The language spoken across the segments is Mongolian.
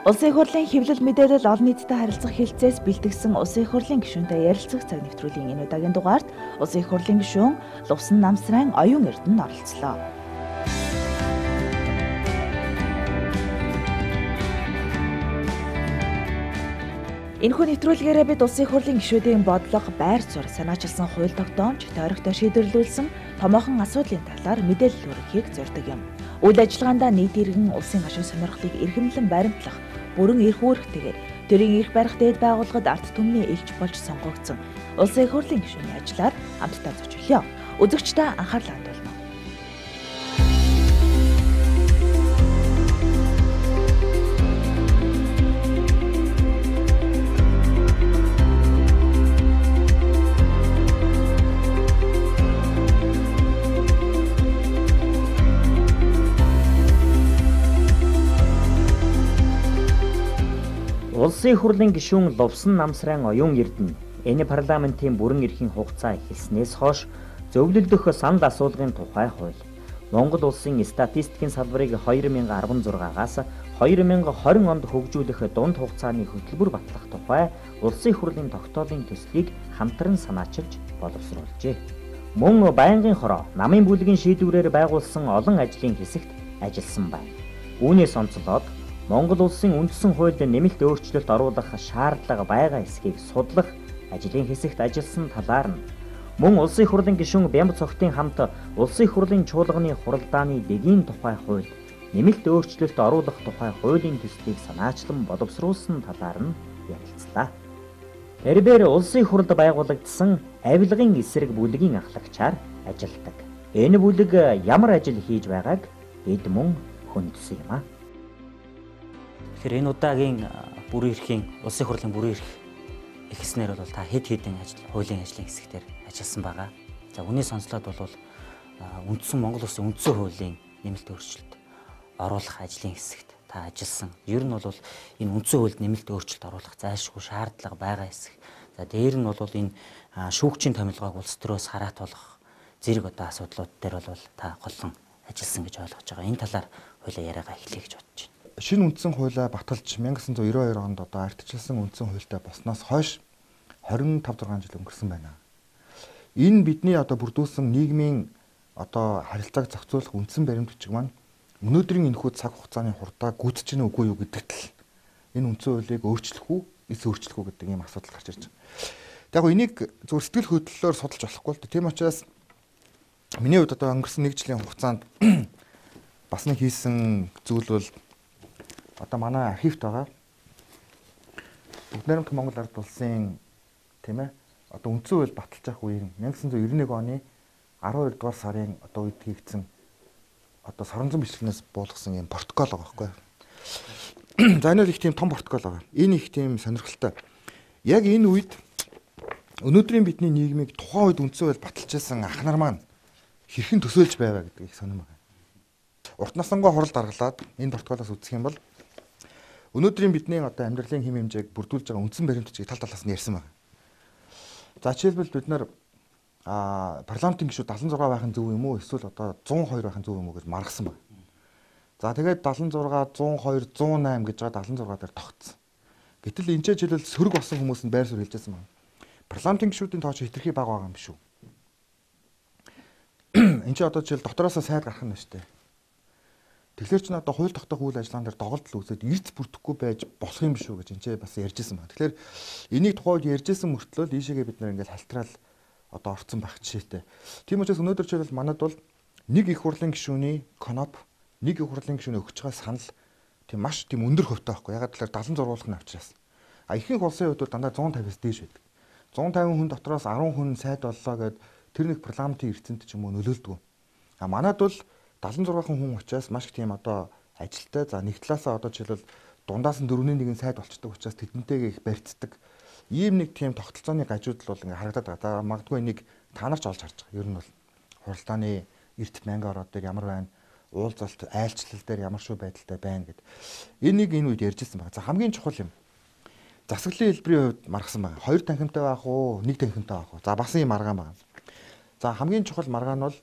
Улсын их хурлын хэвлэл мэдээлэл олон нийтэд харилцах хэлтсээс бэлтгэсэн улсын их хурлын гишүүнтэй ярилцах цаг нэвтрүүлгийн энэ удаагийн дугаарт улсын их хурлын гишүүн Лувсан Намсран Оюун Эрдэнэ оролцлоо. Энэхүү нэвтрүүлгээрээ бид улсын их хурлын гишүүдийн бодлого, байр суурь, санаачилсан хууль тогтоомж, тойрогтой шийдвэрлүүлсэн томоохон асуудлын талаар мэдээлэл хүргэхийг зорддог юм. Үйл ажиллагаандаа нийт иргэн улсын гашуун сонирхлыг эрхэмлэн баримтлах, бүрэн эрх үүрэгтэйгээр төрийн эрх барих дээд байгууллагад ард түмний элч болж сонгогдсон улсын их хурлын гишүүний ажлаар хамтдаа зочлоо. Үзэгчдээ анхаарлаа хандуулна. Улсын их хурлын гишүүн Лувсан Намсран Оюун Эрдэнэ энэ парламентын бүрэн эрхийн хугацаа эхэлснээс хойш зөвлөлдөх санал асуулгын тухай хууль, Монгол улсын статистикийн салбарыг 2016-аас 2020 онд хөгжүүлэх дунд хугацааны хөтөлбөр батлах тухай улсын их хурлын тогтоолын төслийг хамтран санаачилж боловсруулжээ. Мөн байнгын хороо, намын бүлгийн шийдвэрээр байгуулсан олон ажлын хэсэгт ажилласан байна. Үүнээс онцлоод Монгол улсын үндсэн хуульд нэмэлт өөрчлөлт оруулах шаардлага байгаа эсхийг судлах ажлын хэсэгт ажилласан талаар нь мөн улсын их хурлын гишүүн Бямб цогтын хамт улсын их хурлын чуулганы хуралдааны дэгийн тухай хуульд нэмэлт өөрчлөлт оруулах тухай хуулийн төслийг санаачлан боловсруулсан талаар нь ярилцлаа. Тэрээр улсын их хурлд байгуулагдсан авилгын эсрэг бүлгийн ахлагчаар ажилладаг. Энэ бүлэг ямар ажил хийж байгааг бид мөн хүндсэн юм а. Тэгэхээр энэ удаагийн бүрэн эрхийн улсын их хурлын бүрэн эрх эхэлснээр бол та хэд хэдэн хуулийн ажлын хэсгээр ажилласан байгаа. За үүнээс онцлоод бол үндсэн Монгол улсын үндсэн хуулийн нэмэлт өөрчлөлт оруулах ажлын хэсэгт та ажилласан. Ер нь бол энэ үндсэн хуульд нэмэлт өөрчлөлт оруулах зайлшгүй шаардлага байгаа хэсэг. За дээр нь бол энэ шүүгчийн томилгоог улс төрөөс хараат болгох зэрэг асуудлууд дээр бол та голлон ажилласан гэж ойлгож байгаа. Энэ талаар хуулиа яриагаа эхлэе гэж бодож байна. Шинэ үндсэн хуулиа баталж 1992 онд ардчилсан үндсэн хуультай болсноос хойш 25-6 жил өнгөрсөн байна. Энэ бидний бүрдүүлсэн нийгмийн харилцааг зохицуулах үндсэн баримт бичиг маань өнөөдрийн энэхүү цаг хугацааны хурдаа гүйцэж гэнэ үгүй юу гэдэгт л энэ үндсэн хуулийг өөрчлөх үү, эсвэл өөрчлөх үү гэдэг ийм асуудал гарч ирж байгаа. Яг энийг зөв сэтгэл хөдлөлөөр судалж болохгүй л дээ. Тийм учраас миний хувьд өнгөрсөн 1 жилийн хугацаанд бас нэг хийсэн зүйл бол манай архивт байгаа. Бүгд найрамдах Монгол ард улсын тийм ээ үндсэн хууль баталж авах үеийн 1991 оны 12 дугаар сарын үед хийгдсэн соронзон бичлэгнээс буулгасан юм протокол байгаа байхгүй. За энэ их тийм том протокол байгаа. Энэ их тийм сонирхолтой. Яг энэ үед өнөөдрийн бидний нийгмийг тухайн үед үндсэн хууль баталж байсан ах нар маань хэрхэн төсөөлж байваа гэдэг их сонирм байна. Урт насангуй хурал даргалаад энэ протоколоос үзэх юм бол өнөөдрийн бидний амьдралын хэм хэмжээг бүрдүүлж байгаа үндсэн баримт бичгийг тал талаас нь ярьсан байна. За жишээлбэл бид нар парламентын гишүүд 76 байхын зөв юм уу эсвэл 102 байхын зөв юм уу гэж маргасан байна. За тэгээд 76, 102, 108 гэж байгаа 76 дээр тогтсон. Гэтэл энэ ч жилэл сөрөг болсон хүмүүс нь байр суурь хэлжсэн байна. Парламентын гишүүдийн тоо ч хэтэрхий бага байгаа юм биш үү? Энд ч жишээл дотроосоо сайд гарах нь байна шүү дээ. Тэгэхээр ч хууль тогтоох үйл ажиллагаан дээр доголдол үүсээд эрс бүрдэхгүй байж болох юм биш үү гэж энэ бас ярьжсэн байна. Тэгэхээр энийг тухайд ярьжсэн мөртлөө ийшээгээ бид нэр ингээл халтраал орцсон байх жишээтэй. Тийм учраас өнөөдөр жишээл манад бол нэг их хурлын гишүүний коноп, нэг их хурлын гишүүний өгч байгаа санал тийм маш тийм өндөр хувьтай байхгүй. Ягаад гэвэл 70 зургуулах нь авчраас. Ихэнх улсын хувьд дандаа 150-аас дээш байдаг. 150 хүн дотроос 10 хүн сайд боллоо гэд тэр нэг парламентын эрдэнэт ч юм уу нөлөөлдөг. Манад бол 76 хүн учраас маш их тийм ажилтай. За нэг талаасаа жишээлбэл дундаас нь 4-1 сайд болчдөг учраас тэдэнтэйгээ их барьцдаг. Ийм нэг тийм тогтолцооны гажууд л бол ингээ харагдаад байгаа. Магадгүй энийг та нар ч олж харж байгаа. Ер нь бол хуралдааны эрт мянга ороод дээр ямар байна? Уулзалт, айлчлал дээр ямар шүү байдалтай байна гэд. Энийг энэ үед ярьжсэн байна. За хамгийн чухал юм. Засаглалын хэлбэрийн хувьд маргасан байна. 2 танхимтай байх уу, 1 танхимтай байх уу? За бас ийм маргаан байна. За хамгийн чухал маргаан нь бол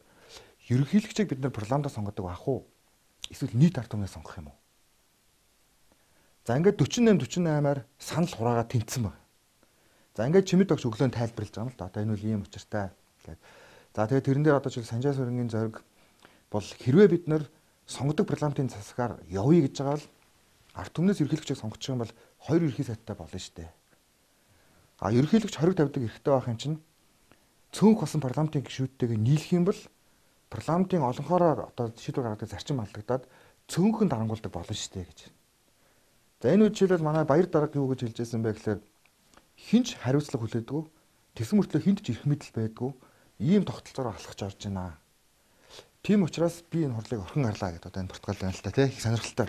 ерөнхийлөгчийг бид нар парламентаар сонгодог байх уу? Эсвэл нийт ард түмнээ сонгох юм уу? За ингээд 48-48-аар санал хураагаа тэнцсэн байна. За ингээд чимэд багш өглөө тайлбарлаж байгаа юм л да. Одоо энэ үл ийм учиртай гэдэг. За тэгээд тэрэн дээр одоо жишээ Санжаа Сүрэнгийн зориг бол хэрвээ бид нэр сонгодог парламентын засгаар явъя гэж байгаа бол ард түмнээс ерөнхийлөгчийг сонгочих юм бол 2 ерөнхий сайттай болно шүү дээ. А ерөнхийлөгч хориг тавьдаг эрхтэй байх юм чинь цөөнх болсон парламентын гишүүдтэйгээ нийлэх юм бол парламентын олонхороо одоо шийдвэр гаргадаг зарчим алдагдаад цөөнхөн дарангуулдаг болно шүү дээ гэж. За энэ үед жишээлбэл манай баяр дарга юу гэж хэлж байсан бэ гэхээр хинч хариуцлага хүлээдэггүй, тэгсэн мөртлөө хинт ч эрх мэдэл байдгүй, ийм тогтолцоороо алхаж орж байна. Тийм учраас би энэ хурлыг орхин гарлаа гэдэг одоо энэ протокол байна л та тийм их сонирхолтой.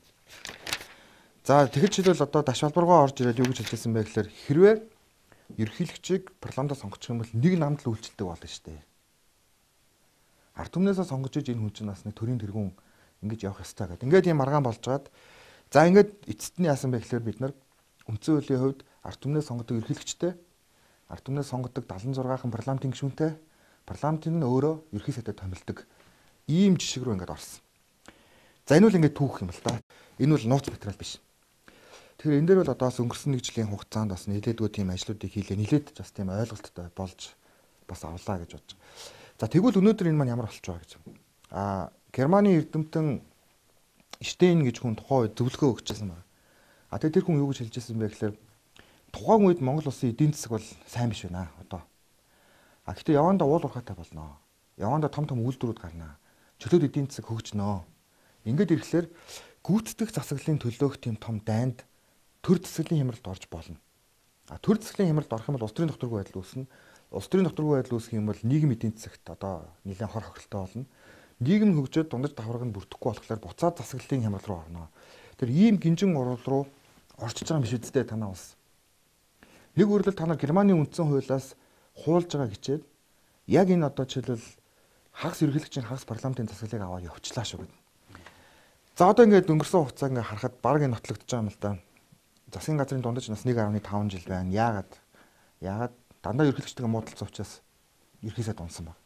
За тэгэхэд жишээлбэл одоо даш албаргоо орж ирээд юу гэж хэлжсэн бэ гэхээр хэрвээ ерөнхийлөгчийг парламентод сонгочих юм бол нэг намд л үйлчлдэг болно шүү дээ. Ард түмнээсээ сонгож иж энэ хүн чинь бас нэг төрийн тэргүүн ингэж явах ёстой гэдэг. Ингээд ийм маргаан болжгаад за ингээд эцэст нь яасан бэ гэхээр бид нар үндсэн хуулийн хувьд ард түмнээс сонгодог ерөнхийлөгчтэй, ард түмнээс сонгодог 76хан парламентын гишүүнтэй, парламентын нь өөрөө ерөнхий сайдад томилдог ийм жишг рүү ингээд орсон. За энэ бол ингээд түүх юм л да. Энэ бол нууц материал биш. Тэгэхээр энэ дээр бол одоо бас өнгөрсөн 1 жилийн хугацаанд бас нэлээдгүй тийм ажлуудыг хийлээ. Нэлээд бас тийм ойлголттой болж бас авлаа гэж бодож байгаа. За тэгвэл өнөөдөр энэ маань ямар болчих вэ гэж. Германы эрдэмтэн Штейн гэж хүн тухайн үед зөвлөгөө өгчээсэн байна. Тэгээд тэр хүн юу гэж хэлжсэн бэ гэхээр тухайн үед Монгол улсын эдийн засаг бол сайн биш байна одоо. Гэхдээ явандаа уул уурхайтай болно. Явандаа том үйлдвэрүүд гарна. Чөлөөт эдийн засаг хөгжнө. Ингээд ирэхлээр гүйцэтгэх засаглалын төлөөх тийм том дайнд төр засаглалын хямралд орж болно. Төр засаглалын хямралд орох юм бол улс төрийн докторгүй байдал үүснэ. Улс төрийн докторгүй байдал үүсэх юм бол нийгэм эдийн засагт одоо нэлээд хор хохиролтой болно. Нийгэм хөгжөөд дундаж давхарг нь бүрдэхгүй болохоор буцаад засаглалын хямрал руу орно. Тэр ийм гинжин урал руу орчиж байгаа юм биш үстэй танаа улс. Нэг үрлэл та нар Германы үндсэн хуулиас хуулж байгаа гэчээд яг энэ одоо жишээлбэл хагас ерөнхийлөгчийн хагас парламентын засаглалыг аваад явуулчлаа шүү гэдэг. За одоо ингээд өнгөрсөн хугацаа ингээд харахад баг энэ нотлогдож байгаа юм л да. Засгийн газрын дундаж нас 1.5 жил байна. Яагаад дандаа ерөнхийлөгчтэйгээ муудалцсан учраас ерхий сайд унсан баг.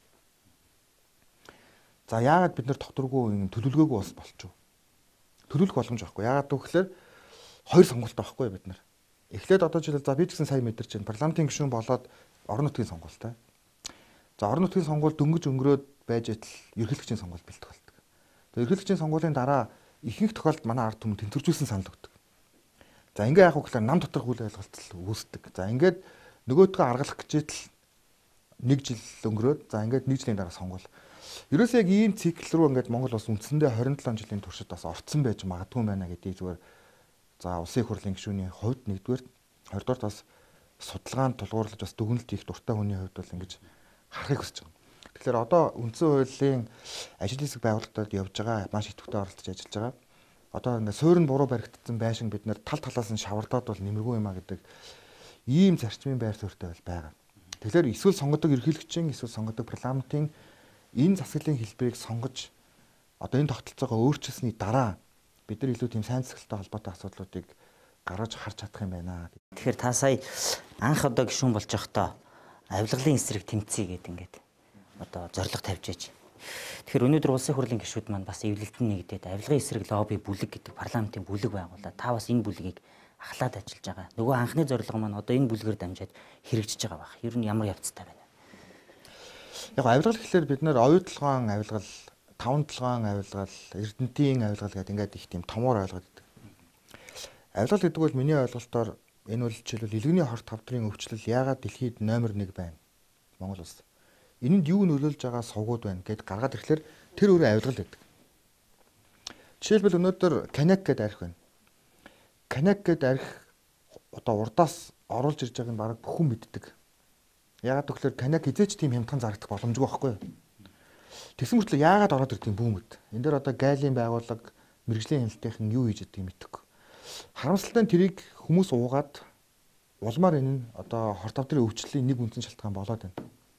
За яагаад бид нар докторгүй төлөвлөгөөгүй бас болчих вэ? Төлөвлөх боломж байхгүй. Яагаад гэвэл 2 сонголт байхгүй бид нар. Эхлээд одоо жишээл за би ч гэсэн сайн мэдэрч байна. Парламентын гишүүн болоод орон нутгийн сонгуультай. За орон нутгийн сонгуул дөнгөж өнгөрөөд байж байтал ерөнхийлөгчийн сонгуул бэлтэх болдог. Тэгээ ерөнхийлөгчийн сонгуулийн дараа ихэнх тохиолдолд манай ард түмэн тэнцвэржүүлсэн санал өгдөг. За ингээ яах вэ гэхээр нам доторх үйл ойлголт үүсдэг. За ингээд нөгөөдгөө аргалах гэжээл 1 жил өнгөрөөд за ингээд 1 жилийн дараа сонгуул. Ерөөсөө яг ийм цикл рүү ингээд Монгол улс үндсэндээ 27 жилийн туршид бас орцсон байж магадгүй байна гэдгийг зүгээр за улсын их хурлын гишүүний хувьд нэгдүгээр, хоёрдугаар бас судалгаанд тулгуурлаж бас дүгнэлт хийх дуртай хүний хувьд бол ингэж харахыг хүсэж байгаа. Тэгэхээр одоо үндсэн хуулийн ажил хэсэг байгууллагад явж байгаа маш идэвхтэй оролцож ажиллаж байгаа. Одоо ингээд суурь буруу баригдсан байшин бид нэр тал талаас нь шавардаад бол нэмэргүй юм а гэдэг ийм зарчмын байр суурьтай бол байгаа. Тэгэхээр эсвэл сонгодог ерөнхийлөгчийн эсвэл сонгодог парламентын энэ засаглалын хэлбэрийг сонгож одоо энэ тогтолцоогоо өөрчилсөний дараа бид нар илүү тийм сайн засаглалтай холбоотой асуудлуудыг гаргаж харж чадах юм байна. Тэгэхээр та сая анх одоо гишүүн болж байхдаа авилгалын эсрэг тэмцэе гэдэг ингээд одоо зорилго тавьж байж. Тэгэхээр өнөөдөр улсын хурлын гишүүд маань бас эвлэлтэн нэгдээд авилгын эсрэг лобби бүлэг гэдэг парламентын бүлэг байгуулаад та бас энэ бүлгийг ахлаад ажиллаж байгаа. Нөгөө анхны зорилго маань одоо энэ бүлгээр дамжаад хэрэгжиж байгаа байх. Ер нь ямар явцтай байна? Яг авилгал гэхэлэр бид нэр оюутлогоон авилгал, 5-7 авилгал, эрдэнтийн авилгал гэдэг ингээд их тийм томор ойлгоод байдаг. Авилгал гэдэг бол миний ойлголтоор энэ бол жишээлбэл илгэний хорт тавдрын өвчлөл яагаад дэлхийд номер 1 байна? Монгол улс. Энэнд юу нөлөөлж байгаа сувгууд байна гэд гаргаад ирэхлээр тэр өөрөө авилгал гэдэг. Жишээлбэл өнөөдөр коньяк гэдэг арх байна. Коньяк гэдэг арх одоо урдаас оруулж ирж байгааг нь бараг бүхэн мэддэг. Яагаад гэвэл коньяк хизээч тийм хямдхан зарагдах боломжгүй байхгүй юу? Тэгсэн мөртлөө яагаад ороод ирдэг юм бүүмэд. Энэ дээр одоо гайлын байгууллага мэрэгжлийн хяналтынхан юу хийж байдгийг мэдэхгүй. Харамсалтай нь тэрийг хүмүүс уугаад улмаар энэ нь одоо хорт тавдрын өвчлөлийн нэг үндсэн шалтгаан болоод байна.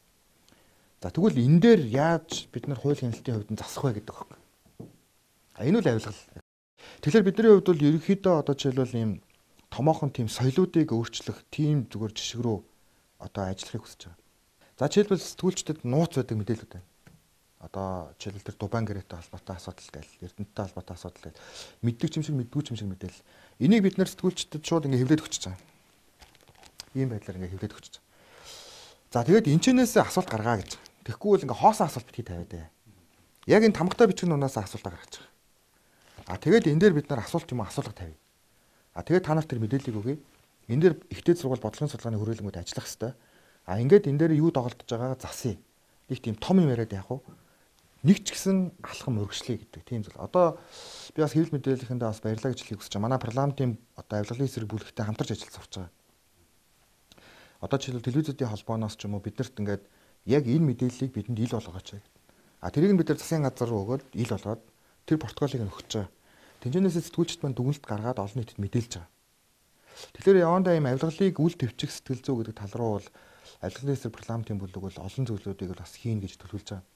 За тэгвэл энэ дээр яаж бид нар хуулийн хяналтын хувьд нь засах вэ гэдэг байна. Энэ үл авилгал. Тэгэхээр бидний хувьд бол ерөнхийдөө одоо жишээлбэл ийм томоохон тийм соёлоодыг өөрчлөх тийм зүгээр жишг рүү одоо ажиллахыг хүсэж байгаа. За жишээлбэл сэтгүүлчдэд нууц байдаг мэдээлэлүүд байна. одоо жишээлбэл тэр Дубайн гэрээтэй холбоотой асуудал гээл, Эрдэнэтэй холбоотой асуудал гээл мэддэг юм шиг мэддгүй юм шиг мэдээл. Энийг бид нэр сэтгүүлчдэд шууд ингээ хэвлээд өгч байгаа. Ийм байдлаар ингээ хэвлээд өгч байгаа. За тэгээд энэчнээс асуулт гаргаа гэж. Тэгэхгүй бол ингээ хоосон асуулт битгий тавиад ээ. Яг энэ тамгатай бичгийн унаас асуулт гаргаж байгаа. Тэгээд энэ дээр бид нар асуулт юм асуулга тавья. Тэгээд та нарт тэр мэдээллийг өгье. Энэ дээр ихтэй сургууль бодлогын судалгааны хүрээлэнгүүд ажиллах хэвээр. Ингээд энэ дээр юу доголдож байгаагаа засъя. Нэг тийм том юм яриад яах вэ? Нэг ч гэсэн алхам өргөжлөе гэдэг тийм зүйл. Одоо би бас хэвлэл мэдээллийнхэндээ бас баярлалаа гэж хэлхийг хүсэж байна. Манай парламентын одоо авилгалын эсрэг бүлэгтэй хамтарч ажиллаж сурч байгаа. Одоо жишээлбэл телевизүүдийн холбооноос ч юм уу биднэрт ингээд яг энэ мэдээллийг бидэнд ил болгооч. Тэрийг нь бид нар засгийн газар руу өгөөд ил болгоод тэр протоколыг нь өгч байгаа. Тэнцэнээсээ сэтгүүлчд маань дүгнэлт гаргаад олон нийтэд мэдээлж байгаа. Тэгэхээр явандаа ийм авилгалыг үл твчих сэтгэл зүй гэдэг тал руу бол авилгалын эсрэг парламентын бүлэг бол олон зүйлүүдийг бас хийн гэж төлөвлөж байгаа.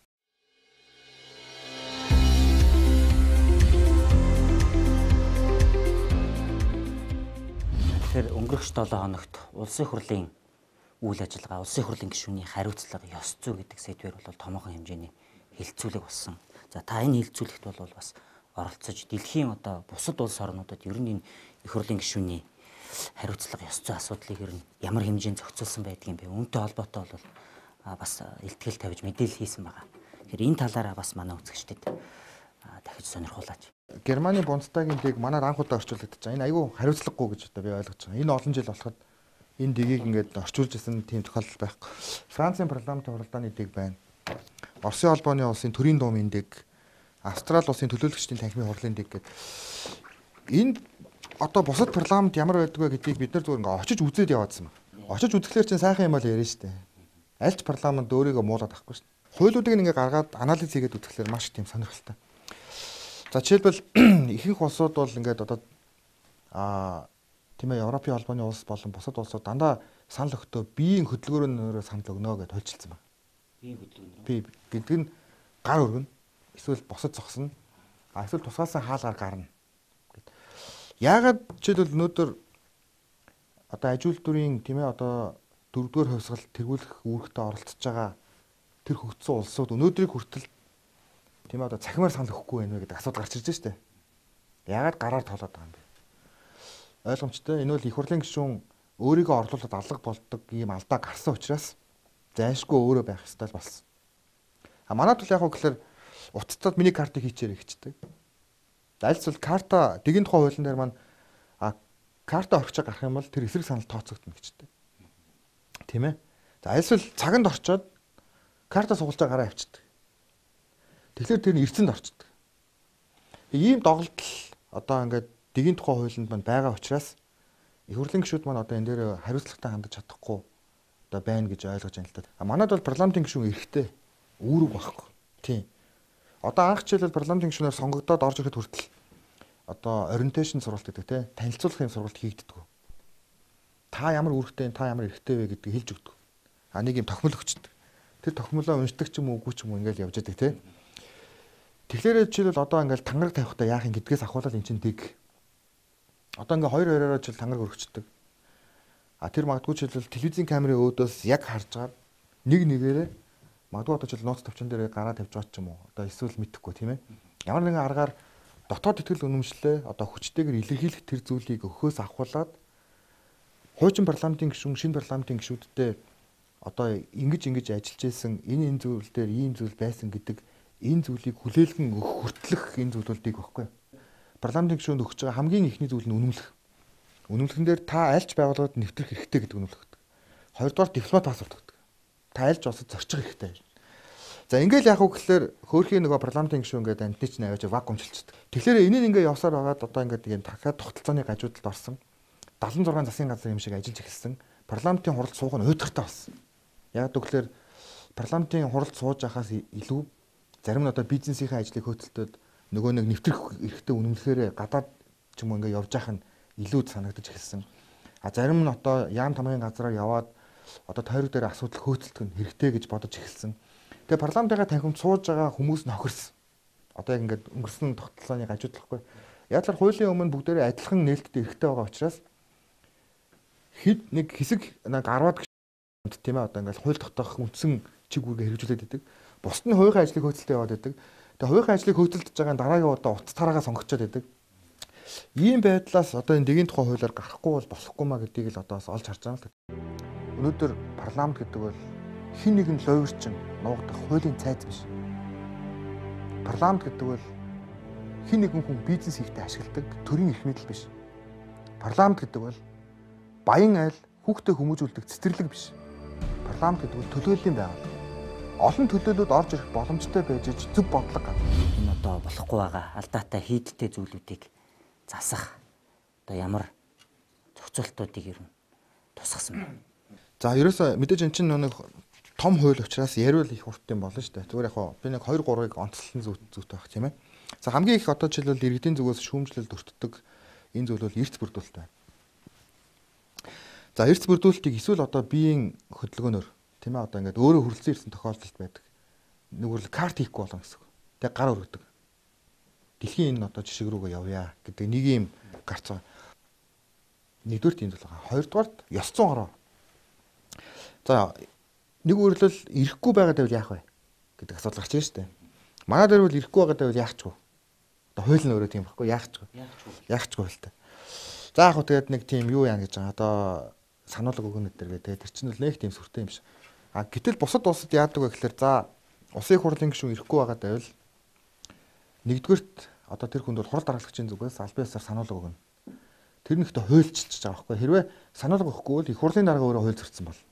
Тэгэхээр өнгөрөх 7 хоногт улсын хурлын үйл ажиллагаа, улсын хурлын гишүүний хариуцлага, ёс зүй гэдэг сэдвээр бол томоохон хэмжээний хилцүүлэг болсон. За та энэ хилцүүлэгт бол бас оролцож дэлхийн одоо бусад улс орнуудад ер нь энэ их хурлын гишүүний хариуцлага, ёс зүй асуудлыг ер нь ямар хэмжээнд зохицуулсан байдгийг бэ? Үүнтэй холбоотой бол бас илтгэл тавьж мэдээлэл хийсэн байгаа. Тэгэхээр энэ талаараа бас манай үзэгчдэд дахиж сонирхуулаач. Германы Бундестагийн дэг манайд анх удаа орчуулагдаж байгаа. Энэ айгүй хариуцлагагүй гэж одоо би ойлгож байгаа. Энэ олон жил болоход энэ дэгийг ингээд орчуулж исэн тийм тохиолдол байхгүй. Францын парламентын хуралдааны дэг байна. Оросын холбооны улсын төрийн дуумын дэг, Австрали улсын төлөөлөгчдийн танхимын хурлын дэг гэдэг. Энэ одоо бусад парламент ямар байдаг вэ гэдгийг бид нар зүгээр ингээд очиж үзээд яваадсан байна. Очиж үзэхлээр чинь сайхан юм бол ярина шүү дээ. Аль ч парламент өөрийгөө муулаад авахгүй шүү дээ. Хуулиудыг ингээд гаргаад анализ хийгээд үзэхлээр маш тийм сонирхолтой. За жишээлбэл ихэнх улсууд бол ингээд одоо тийм ээ Европын холбооны улс болон бусад улсууд дандаа санал өгтөө биеийн хөдөлгөөрөөр санал өгнө гэж тайлцсан байна. Биеийн хөдөлгөөр. Би гэдэг нь гар өргөн, эсвэл босод зогсно, эсвэл тусгаалсан хаалгаар гарна гэд. Яагаад жишээлбэл өнөөдөр одоо аж үйлдвэрийн тийм ээ одоо 4-р хувьсгал тэргүүлэх үүрэгтээ оролцож байгаа тэр хөгжсөн улсууд өнөөдрийг хүртэл тийм ээ одоо цахимаар санал өгөхгүй байх гэдэг асуудал гарч ирж штэ. Яагаад гараар тоолоод байгаа юм бэ? Ойлгомжтой. Энэ бол их хурлын гишүүн өөрийгөө орлуулад алга болдог ийм алдаа гарсан учраас зайшгүй өөрөө байх ёстой болсон. Манайд бол яг гэхээр утцад миний картыг хийчээр ихчдэг. Альцвал карта дэгэн тухай хуулийн дээр маань карта орчоо гарах юм бол тэр эсрэг санал тооцогдно гэжтэй. Тийм ээ. За альцвал цаганд орчоод карта сугалжаа гараа авчдаг. Тэгэхээр тэр нь эрдэнэд орчдөг. Ийм доголдол одоо ингээд дэгийн тухай хуулинд маань байгаа учраас их хурлын гишүүд маань одоо энэ дээр хариуцлагатай хандаж чадахгүй одоо байна гэж ойлгож байна л да. Манайд бол парламентын гишүүн эрэхтэй үүрэг байхгүй. Тийм. Одоо анх жишээлбэл парламентын гишүүнээр сонгогдоод орж ирэхэд хүртэл одоо ориенташн сургалт гэдэг те танилцуулгын сургалт хийгддэг. Та ямар үүрэгтэй, та ямар эрэхтэй вэ гэдгийг хэлж өгдөг. Нэг юм тохимол өгчдөг. Тэр тохимолоо уншдаг ч юм уу үгүй ч юм уу ингээл явж байдаг те. Тэгэхээр жишээлбэл одоо ингээл тангараг тавихтаа яах юм гэдгээс ахуулаад эн чинь дэг. Одоо ингээ 2-2-ороо жил тангараг өргөчдөг. Тэр магадгүй жишээлбэл телевизийн камерын өөдөөс яг харж байгаа нэг нэгээрээ магадгүй одоо жишээл нууц төвчөн дээр гараа тавьж байгаа ч юм уу. Одоо эсвэл мэдэхгүй тийм ээ. Ямар нэгэн аргаар дотоод итгэл үнэмшлээ одоо хүчтэйгээр илэрхийлэх тэр зүйлийг өхөөс авахуулаад хуучин парламентын гишүүн, шинэ парламентын гишүүдтэй одоо ингэж ажиллаж исэн энэ зүйл дээр ийм зүйл байсан гэдэг энэ зүйлийг хүлээлгэн өгөх хүртлэх энэ зүйлүүдийг баггүй. Парламентын гишүүнд өгч байгаа хамгийн ихний зүйл нь үнэмлэх. Үнэмлэхэн дээр та альч байгууллагад нэвтрэх хэрэгтэй гэдэг үнэмлэх. Хоёрдугаар дипломат паспорт өгдөг. Та альч улсад зорчих хэрэгтэй. За ингээл яах вэ гэхээр хөөрхийн нөгөө парламентын гишүүн гэдэг амтны чинь аваач вакуумчилчдэг. Тэгэхээр энийг ингээ явсаар байгаад одоо ингээд ийм дахиад тогтолцооны гажуудалд орсон. 76 засгийн газар юм шиг ажиллаж эхэлсэн. Парламентын хуралд суух нь уйдгартай болсон. Яг гэвэл парламентын хуралд сууж байхаас илүү зарим нь одоо бизнесийн ажлыг хөөцөлтөд нөгөө нэг нэвтрэх эрхтэй үнэмлэхээр гадаад ч юм уу ингээ явж байхын илүү санагдаж эхэлсэн. Зарим нь одоо яам тамгын газараар яваад одоо тойрог дээр асуудал хөөцөлдөх нь хэрэгтэй гэж бодож эхэлсэн. Тэгээ парламентын танхимд сууж байгаа хүмүүс нь хохирсон. Одоо яг ингээд өнгөрсөн тогтолцооны гажуудлахгүй. Яг л хуулийн өмнө бүгдээрээ адилхан нээлттэй эрхтэй байгаа учраас хэд нэг хэсэг нэг 10-аад тийм ээ одоо ингээд хууль тогтоох үндсэн чиг үүргээ хэрэгжүүлээд байдаг. Бусд нь хувийнхаа ажлыг хөөцөлтөд яваад байдаг. Тэгээ хувийнхаа ажлыг хөөцөлдөж байгаа дараагийн удаа утас тараагаа сонгочод байдаг. Ийм байдлаас одоо энэ дэгийн тухай хуулиар гарахгүй бол болохгүй маа гэдгийг л одоо бас олж харж байгаа л. Өнөөдөр парламент гэдэг бол хин нэгэн лойвэрчин нуугдах хуулийн цайз биш. Парламент гэдэг бол хин нэгэн хүн бизнес хийхдээ ашигладаг төрийн эрх мэдэл биш. Парламент гэдэг бол баян айл хүүхдээ хүмүүжүүлдэг цэцэрлэг биш. Парламент гэдэг бол төлөөллийн байгууллага. Олон төлөөлөлд орж ирэх боломжтой байж зөв бодлого гаргах. Энэ одоо болохгүй байгаа алдаатай хийдтэй зүйлүүдийг засах одоо ямар зохицуултуудыг ер нь тусгасан байна. За ерөөсөө мэдээж эн чинь нэг том хууль учраас яриул их урт юм болно шүү дээ. Зүгээр яг би нэг 2 3-ыг онцлон зүйтэй байх тийм ээ. За хамгийн их одоо жишээлбэл иргэдийн зүгээс шүүмжлэлд өртдөг энэ зүйл бол эрдэс бүрдүүлэлт байна. За эрдэс бүрдүүлэлтийг эсвэл одоо биеийн хөдөлгөөнөөр тийм ээ одоо ингээд өөрөө хүрлцэн ирсэн тохиолдолд байдаг. Нүгүрэл карт хийхгүй болгоно гэсэн. Тэг гар өргөдөг. Дэлхийн энэ одоо жишг рүүгээ явъя гэдэг нэг юм гарц байгаа. Нэгдүгээр тийм зүйл байгаа. Хоёрдугаар ёс зүйн хороо. За нэг үрлэл ирэхгүй байгаа гэвэл яах вэ гэдэг асуудал гарч ирж штэ. Манай дээр бол ирэхгүй байгаа гэвэл яах ч вэ? Одоо хууль нь өөрөө тийм байхгүй яах ч вэ? Яах ч вэ л та. За яг хөө тэгээд нэг тийм юу яа гэж байгаа. Одоо сануулга өгнөд дээр гэдэг. Тэр чинь л нэг тийм сүртэй юм шиг. А гэтэл бусад улсад яадаг вэ гэхээр за улсын их хурлын гишүүн ирэхгүй байгаа гэвэл нэгдүгээрт одоо тэр хүнд бол хурал даргалагчийн зүгээс аль биесээр сануулга өгнө. Тэр нь ихтэй хуульчилж байгаа байхгүй. Хэрвээ сануулга өгөхгүй бол их хурлын дарга өөрөө хууль зөрчсөн бол.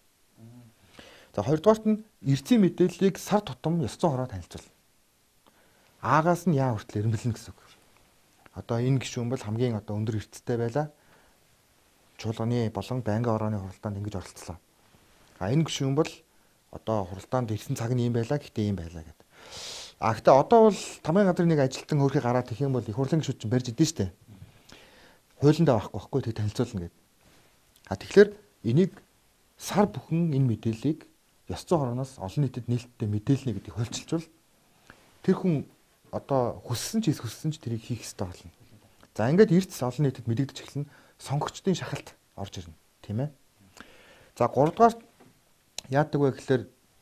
За хоёрдугаарт нь эрдэсийн мэдээллийг сар тутам ёс зүйн хороо танилцуулна. Аагаас нь яа хүртэл ирмэлнэ гэсэн үг. Одоо энэ гишүүн бол хамгийн одоо өндөр эрдэстэй байлаа. Чуулганы болон байнгын орооны хуралдаанд ингэж оролцлоо. А энэ гишүүн бол одоо хуралдаанд ирсэн цаг нь ийм байлаа гэхдээ ийм байлаа гэдэг. А гэхдээ одоо бол тамгын газрын нэг ажилтан өөрхий гараад тэх юм бол их хурлын гишүүд чинь барьж идэв штэ. Хуулиндаа байхгүй тэг танилцуулна гэдэг. А тэгэхээр энийг сар бүхэн энэ мэдээллийг ёс зүйн хорооноос олон нийтэд нээлттэй мэдээлнэ гэдгийг хуульчилжвал тэр хүн одоо хүссэн ч хүссэн ч тэрийг хийх ёстой болно. За ингээд эрдэс олон нийтэд мэдэгдэж эхэлнэ. Сонгогчдын шахалт орж ирнэ, тийм ээ. За 3 дугаарт яадаг вэ гэхээр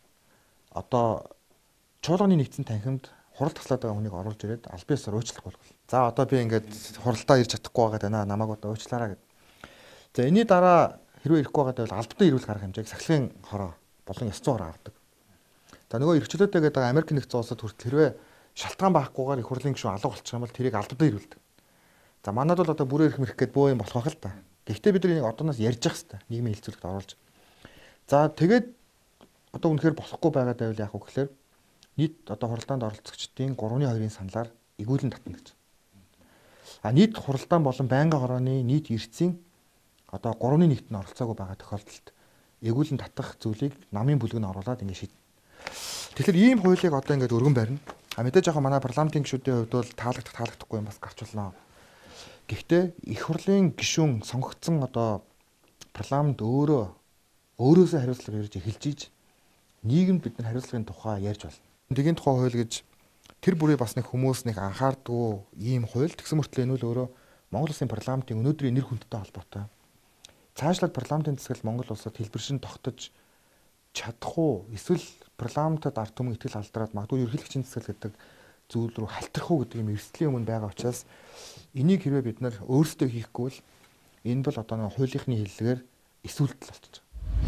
одоо чуулганы нэгдсэн танхимд хурал таслаад байгаа хүнийг оруулж ирээд аль биесээр уучлах болгол. За одоо би ингээд хуралдаа ирж чадахгүй байгаа даа намайг одоо уучлаарай гэд. За энэний дараа хэрвээ ирэхгүй байгаа бол албатай ирүүл гарах хэмжээг сахилгын хороо болон ёс зүйн хороо авдаг. За нөгөө эрхчлөөтэй гэдэг Америк нэгдсэн улсад хүртэл хэрвээ шалтгаан байхгүйгээр их хурлын гишүүн алга болчих юм бол тэрийг албатай ирүүлдэг. За манад бол одоо бүрээр ирэх мэрх гээд бөө юм болох байх л та. Гэхдээ бид нэг одооноос ярьж явах хэрэгтэй. Нийгмийн хилцүүлэгт оруулж. За тэгээд одоо үнэхээр болохгүй байгаа байвал яах вэ гэхээр нийт одоо хуралдаанд оролцогчдын 3/2-ын саналаар игүүлэн татна гэж. А нийт хуралдаан болон байнгын хорооны нийт эрдэсийн одоо 3/1-т нь оролцоогүй байгаа тохиолдолд игүүлэн татах зүйлийг намын бүлэг нь оруулаад ингэ шийднэ. Тэгэхээр ийм хуулийг одоо ингэ өргөн барина. А мэдээж яг манай парламентын гишүүдийн хувьд бол таалагдахгүй юм бас гарч болно. Гэхдээ их хурлын гишүүн сонгогдсон одоо парламент өөрөөсөө хариуцлага ярьж эхэлж ийж нийгэмд бид нар хариуцлагын тухай ярьж байна. Дэгийн тухай хууль гэж тэр бүрий бас нэг хүмүүс нэг анхаардгүй ийм хууль тэгсэн мөртлөө энэ л өөрөө Монгол Улсын парламентын өнөөдрийн нэр хүндтэй холбоотой. Цаашлаад парламентын засаг Монгол улсад хэлбэршин тогтож чадах уу? Эсвэл парламентад ард түмэн итгэл алдраад магадгүй ерөнхийлөгчийн засаг гэдэг зүйл рүү халтрах уу гэдэг юм эрсдлийн өмнө байгаа учраас энийг хэрвээ бид нар өөрсдөө хийхгүй бол энэ бол одоо нэг хуулийнхны хэллэгээр эсвэлтэл болчих.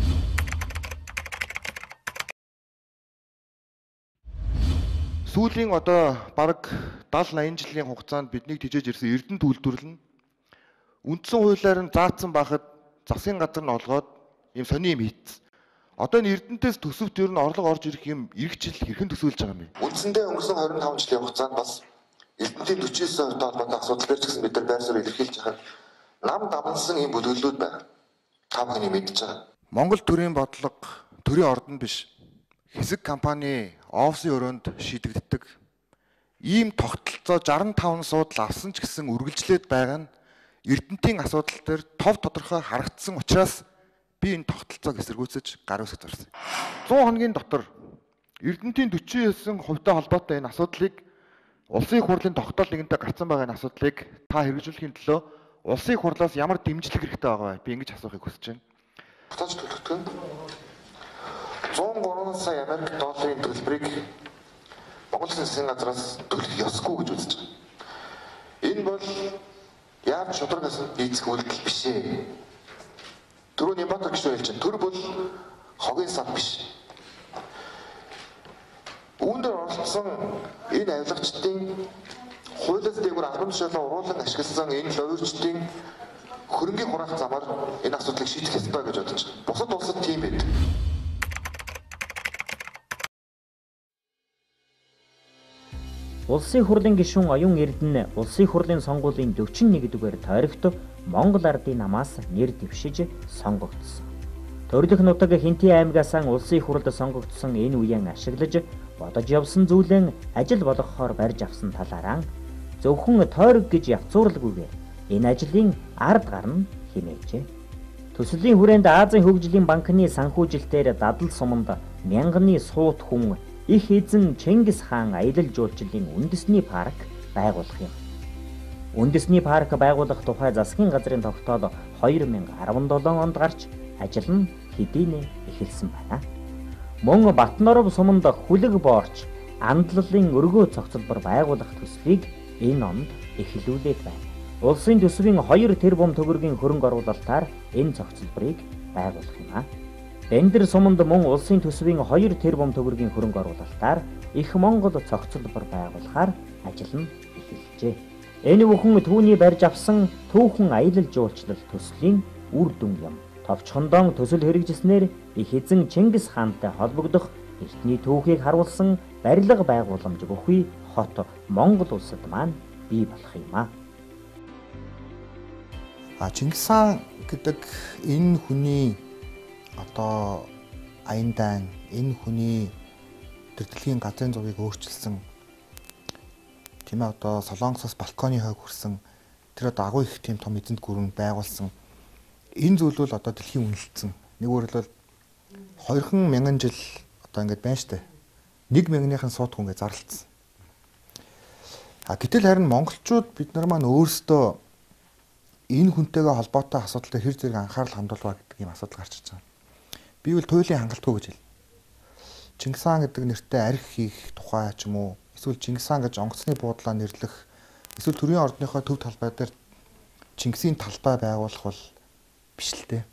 Сүүлийн одоо бараг 70-80 жилийн хугацаанд биднийг тижээж ирсэн эрдэнэ үйлдвэрлэл нь үндсэн хуулиар нь заасан байхад засгийн газар нь олгоод ийм сони юм хийц. Одоо энэ эрдэнтээс төсөвт ер нь орлого орж ирэх юм иргэжил хэрхэн төсөөлж байгаа юм бэ? Үндсэндээ өнгөрсөн 25 жилийн хугацаанд бас эрдэнтийн 49% холбоотой асуудал дээр ч гэсэн бид нар байр суурь илэрхийлж байхад нам давнсан ийм бүлэглүүд байна. Та бүхний мэдж байгаа. Монгол төрийн бодлого төрийн ордонд биш хэсэг компани офисын өрөөнд шийдэгддэг. Ийм тогтолцоо 65 суудл авсан ч гэсэн үргэлжлээд байгаа нь эрдэнтийн асуудал дээр тов тодорхой харагдсан учраас би энэ тогтолцоог эсэргүүцэж гар үсэг зорсон. 100 хоногийн дотор эрдэнтийн 49%-тай холбоотой энэ асуудлыг улсын их хурлын тогтоол нэгэнтэй гарсан байгаа энэ асуудлыг та хэрэгжүүлэхийн төлөө улсын их хурлаас ямар дэмжлэг хэрэгтэй байгаа вэ? Би ингэж асуухыг хүсэж байна. Баталж төлөвлөлтөнд 103 сая Америк долларын төлбөрийг Монгол Улсын засгийн газраас төлөх ёсгүй гэж үзэж байгаа. Энэ бол яаж шударгаас нийцэх үйлдэл биш ээ. Түрүүний Батар гişүү хэлж байна. Төр бол хогийн сан биш. Үүндээ оролцсон энэ авиалагчдын хуулиас дээгүүр албан тушаалаа уруулан ашигласан энэ ловирчдын хөрөнгийн хураах замаар энэ асуудлыг шийдэх ёстой гэж бодож байна. Бусад улсад тийм байдаг. Улсын хурлын гишүүн Оюун Эрдэнэ улсын хурлын сонгуулийн 41-р тойрогт Монгол Ардын намаас нэр дэвшиж сонгогдсон. Төрөлх нутаг Хинтээ аймгаас улсын хурлд сонгогдсон энэ үеийн ашиглаж бодож явсан зүйлэн ажил болгохоор барьж авсан талаараа зөвхөн тойрог гэж явцуурлагүйгээр энэ ажлын ард гарна хэмээжээ. Төслийн хүрээнд Азийн хөгжлийн банкны санхүүжилтээр дадал суманд мянганы суут хүн их эзэн Чингис хаан аялал жуулчлалын үндэсний парк байгуулах юм. Үндэсний парк байгуулах тухай засгийн газрын тогтоол 2017 онд гарч ажил нь хэдийнэ эхэлсэн байна. Мөн Батноров суманд хүлэг боорч андлалын өргөө цогцлбор байгуулах төслийг энэ онд эхлүүлээд байна. Улсын төсвийн 2 тэрбум төгрөгийн хөрөнгө оруулалтаар энэ цогцлборыг байгуулах юм. Бендер суманд мөн улсын төсвийн 2 тэрбум төгрөгийн хөрөнгө оруулалтаар их Монгол цогцлбор байгуулахаар ажил нь эхэлжээ. Энэ бүхэн түүний барьж авсан түүхэн аялал жуулчлал төслийн үр дүн юм. Товчхондон төсөл хэрэгжснээр их эзэн Чингис хаантай холбогдох эртний түүхийг харуулсан барилга байгууламж бүхий хот Монгол улсад маань бий болох юм. Чингис хаан гэдэг энэ хүний одоо аян дайн энэ хүний дэлхийн газрын зургийг өөрчилсөн тийм ээ одоо Солонгосоос Балканы хойг хүрсэн тэр одоо агуу их тийм том эзэнт гүрэн байгуулсан энэ зүйл бол одоо дэлхийн үнэлсэн нэг өөрөлдөл 2000 жил одоо ингэж байна штэ 1000-ийн суутг ингэ зарлцсан. Гэтэл харин монголчууд бид нар маань өөрсдөө энэ хүнтэйгээ холбоотой асуудалд хэр зэрэг анхаарал хандуулваа гэдэг ийм асуудал гарч ирж байгаа. Би бол туйлын хангалтгүй гэж хэл. Чингис хаан гэдэг нэртэй арх хийх тухай ч юм уу эсвэл Чингис хаан гэж онгоцны буудлаа нэрлэх эсвэл төрийн ордныхоо төв талбай дээр Чингисийн талбай байгуулах бол биш л дээ.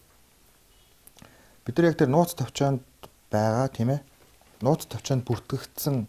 Бид нар яг тэр нууц товчоонд байгаа тийм ээ. Нууц товчоонд бүртгэгдсэн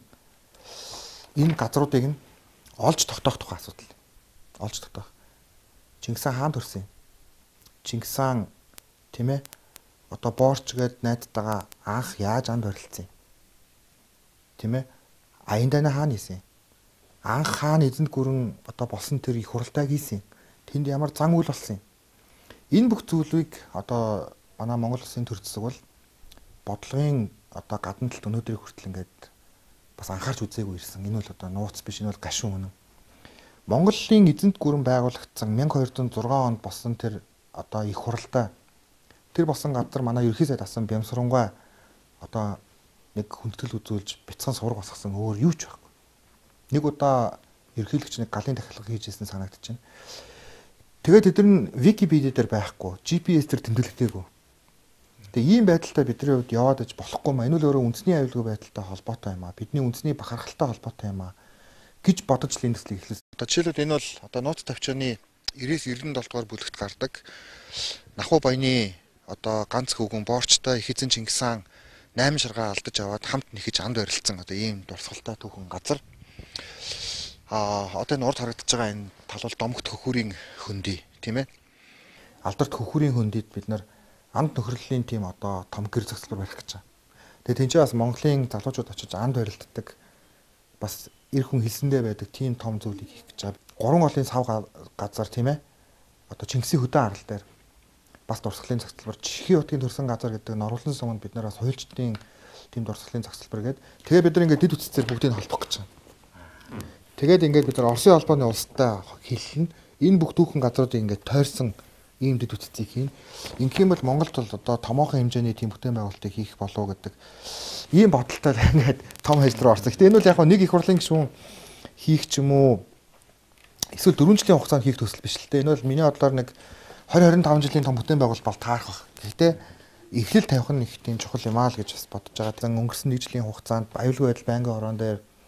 энэ газруудыг нь олж тогтоох тухай асуудал. Олж тогтоох. Чингис хаан хаан төрсөн юм. Чингис хаан тийм ээ одоо боорч гээд найдтайгаа анх яаж анд барилцсан юм. Тийм ээ аян дайна хаан хийсэн. Анх хаан эзэнт гүрэн одоо болсон тэр их хуралдааг хийсэн. Тэнд ямар зан үйл болсон юм. Энэ бүх зүйлийг одоо манай Монгол Улсын төр засаг бол бодлогын одоо гадна талд өнөөдрийг хүртэл ингээд бас анхаарч үзээгүй ирсэн. Энэ бол одоо нууц биш, энэ бол гашуун үнэн. Монголын эзэнт гүрэн байгуулагдсан 1206 онд болсон тэр одоо их хуралдаа тэр болсон газар манай ерхий сайд асан Бямсрангай одоо нэг хүндэтгэл үзүүлж бяцхан сураг басгасан өөр юу ч байхгүй. Нэг удаа ерхийлэгч нэг галын дахилга хийжсэн санагдаж байна. Тэгээд тэд нар Википедиа дээр байхгүй, GPS дээр тэмдэглэхтэйгүү. Тэгээ ийм байдалтай бидний хувьд яваад иж болохгүй маа. Энэ л өөрөө үндэсний аюулгүй байдалтай холбоотой юм аа. Бидний үндэсний бахархалтай холбоотой юм аа гэж бодож л энэ төслийг эхлэв. Одоо жишээлбэл энэ бол одоо нууц тавчааны 90-97 дугаар бүлэгт гардаг Нахуу баяны одоо ганц хөвгөн боорчтой их эзэн Чингис хаан 8 шаргаа алдаж аваад хамт нэхэж анд барилцсан одоо ийм дурсгалтай түүхэн газар. Одоо энэ урд харагдаж байгаа энэ тал бол домогт хөхүүрийн хөндөй тийм ээ. Алдарт хөхүүрийн хөндөйд бид нар анд нөхрөлийн тийм одоо том гэр зохицол барих гэж байгаа. Тэгээ тэнцээ бас Монголын залуучууд очиж анд барилддаг бас эр хүн хэлсэндээ байдаг тийм том зүйлийг хийх гэж байгаа. 3 голын сав газар тийм ээ. Одоо Чингисийн хөдөө арал дээр бас дурсгалын зохицолбор Чихий утгийн төрсэн газар гэдэг Норлон суманд бид нараас хуульчдын тийм дурсгалын зохицолбор гээд тэгээ бид нар ингээд дэд үтцээр бүгдийг холбох гэж байгаа. Тэгээд ингээд бид нар Оросын холбооны улстай хэлнэ. Энэ бүх түүхэн газруудыг ингээд тойрсон ийм дэд үтцийг хийн. Ингэх юм бол Монголд бол одоо томоохон хэмжээний тийм бүтээн байгуулалтыг хийх болов гэдэг ийм бодолтой ингээд том хэл рүү орсон. Гэтэ энэ бол яг нэг их хурлын гишүүн хийх ч юм уу эсвэл 4 жилийн хугацаанд хийх төсөл биш л дээ. Энэ бол миний бодлоор нэг 20-25 жилийн том бүтээн байгуулалт бол таарах баг. Гэхдээ эхлэл тавих нь их тийм чухал юм аа л гэж бас бодож байгаа. Өнгөрсөн 1 жилийн хугацаанд аюулгүй байдал байнгын орон дээр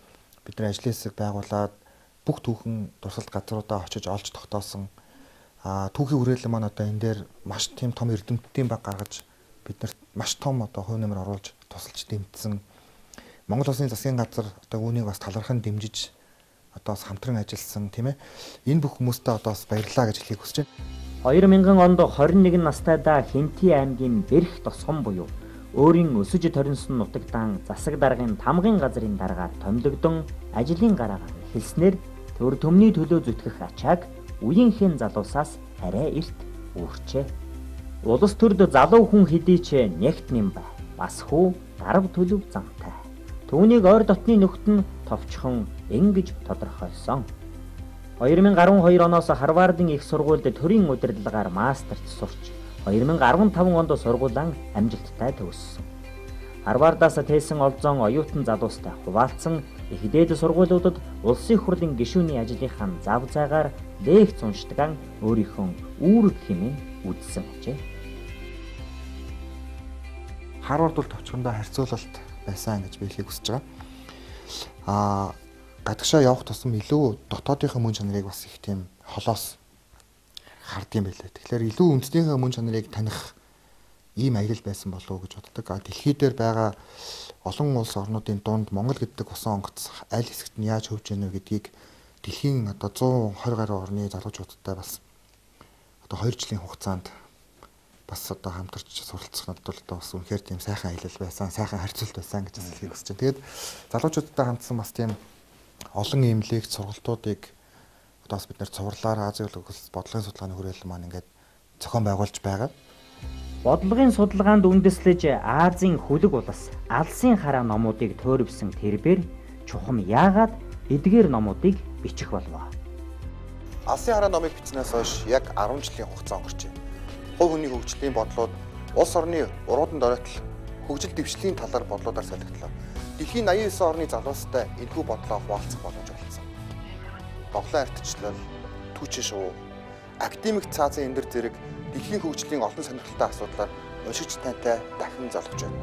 бидний ажлын хэсэг байгуулад бүх түүхэн туршилт газруудаа очиж олж тогтоосон. Түүхийн хүрээлэн маань одоо энэ дээр маш тийм том эрдэмтдийн баг гаргаж биднэрт маш том одоо хувь нэмэр оруулж тусалж дэмжсэн. Монгол Улсын засгийн газар одоо үүнийг бас талархан дэмжиж одоо хамтран ажилласан тийм ээ. Энэ бүх хүмүүстээ одоо бас баярлалаа гэж хэлхийг хүсэж байна. 2000 онд 21 настайдаа Хинти аймгийн Бэрх тосгон буюу өөрийн өсөж торинсон нутагдаан засаг даргын тамгын газрын дараагаар томилогдсон ажлын гараагаар хэлснээр төр төмний төлөө зүтгэх ачааг үеийнхэн залуусаас арай эрт үүрчээ. Улс төрд залуу хүн хэдий ч нягт нэм бай. Бас хүү дарав төлөв замтай. Түүнийг ойр дотны нөхд нь товчхон ингэж тодорхойлсон. 2012 оноос Харвардын их сургуульд төрийн удирдлагаар мастерт сурч 2015 онд сургуулиан амжилттай төгссөн. Харвардаас тээсэн олзон оюутан залуустай хуваалцсан их дээд сургуулиудад улсын хурлын гишүүний ажлынхаа зав зайгаар лекц уншдаг өөрийнхөө үүрэг хэмээн үзсэн ажээ. Харвард бол товчхондоо харьцуулалт байсан гэж би хэлхийг хүсэж байгаа. Гадагшаа явах тусам илүү дотоодынхаа мөн чанарыг бас их тийм холоос хардсан байлээ. Тэгэхээр илүү үндэснийхээ мөн чанарыг таних ийм аялал байсан болов уу гэж боддог. Дэлхий дээр байгаа олон улс орнуудын дунд Монгол гэдэг усан онгоц аль хэсэгт нь яаж хөвж ийнө гэдгийг дэлхийн одоо 120 гаруй орны залуучуудтай бас одоо 2 жилийн хугацаанд бас одоо хамтарч суралцах надад бол одоо бас үнэхээр тийм сайхан аялал байсан, сайхан харьцуулт байсан гэж хэлхийг хүсэж байна. Тэгээд залуучуудтай хамтсан бас тийм олон ийм лекц сургалтуудыг одоо бас бид нэр цувралаар Азийн улс бодлогын судалгааны хүрээлэн маань ингээд зохион байгуулж байгаа. Бодлогын судалгаанд үндэслэж Азийн хөлөг улс алсын хараа номуудыг төөрөвсөн тэрбээр чухам яагаад эдгээр номуудыг бичих болов? Алсын хараа номыг бичснээс хойш яг 10 жилийн хугацаа өнгөрчээ. Хувь хүний хөгжлийн бодлууд улс орны уруудан доройтол хөгжил дэвшлийн талаар бодлуудаар солигдлоо. Дэлхийн 89 орны залуустай энэхүү бодлоо хуваалцах боломж олгосон. Боглон ардчлал, түүчин шувуу, академик цаазын эндэр зэрэг дэлхийн хөгжлийн олон сонирхолтой асуудлаар уншигч тантай дахин залгаж байна.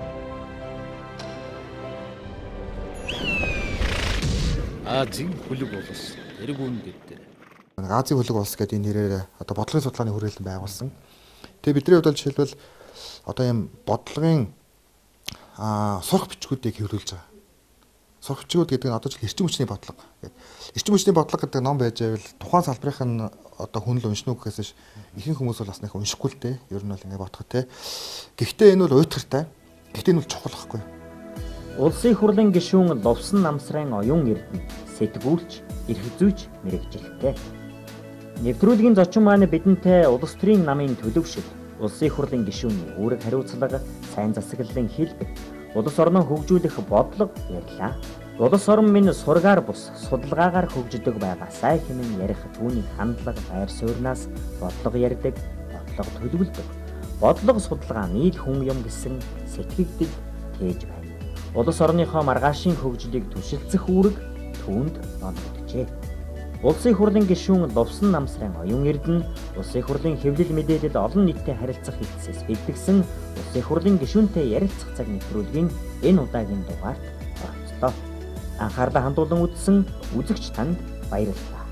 Азийн хөлөг улс эрг үн гэдэг. Азийн хөлөг улс гэдэг энэ нэрээр одоо бодлогын судалгааны хүрээлэн байгуулсан. Тэгээ бидний хувьд жишээлбэл одоо юм бодлогын сурах бичгүүдийг хэвлүүлж байгаа. Сурах бичгүүд гэдэг нь одоо ч эрчим хүчний бодлого гэдэг. Эрчим хүчний бодлого гэдэг ном байж байвал тухайн салбарынх нь одоо хүн л уншина уу гэхээс ихэнх хүмүүс бол бас нэг уншихгүй л дээ. Ер нь бол ингэ бодоход те. Гэхдээ энэ бол уйтгартай. Гэхдээ энэ бол чухал байхгүй. Улсын хурлын гишүүн Лувсан намсрын оюун эрдэнэ сэтгүүлч, эрх зүйч мэрэгжилтэй. Нэвтрүүлгийн зочин маань бидэнтэй улс төрийн намын төлөвшил, улсын хурлын гишүүний үүрэг хариуцлага, сайн засаглалын хэлбэр, улс орноо хөгжүүлэх бодлого ярьлаа. Улс орн минь сургаар бус судалгаагаар хөгждөг байгаасай хэмээн ярих түүний хандлага байр сууриас бодлого ярьдаг, бодлого төлөвлөдөг. Бодлого судалгаа нийт хүн юм гэсэн сэтгэгдэл тээж байна. Улс орныхоо маргаашийн хөгжлийг түшилцэх үүрэг түүнд оногджээ. Улсын хурлын гишүүн Лувсан намсрын оюун эрдэнэ улсын хурлын хэвлэл мэдээлэл олон нийтэд харилцах хэлтсээс бэлтгэсэн улсын хурлын гишүүнтэй ярилцах цаг нэвтрүүлгийн энэ удаагийн дугаарт оролцлоо. Анхаарлаа хандуулан үзсэн үзэгч танд баярлалаа.